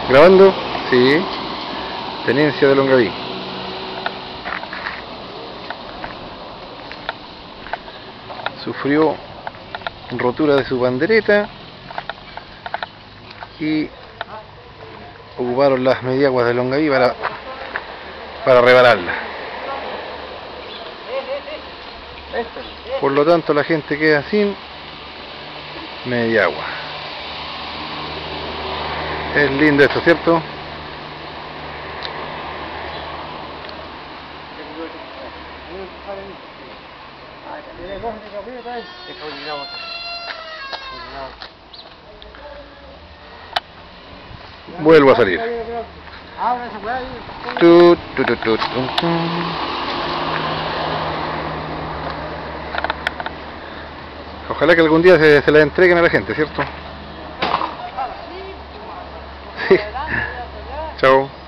¿Grabando? Sí. Tenencia de Longaví. Sufrió rotura de su bandereta y ocuparon las mediaguas de Longaví para repararla. Por lo tanto, la gente queda sin mediagua. Es lindo esto, ¿cierto? Vuelvo a salir. Ojalá que algún día se la entreguen a la gente, ¿cierto? Sí. Chao.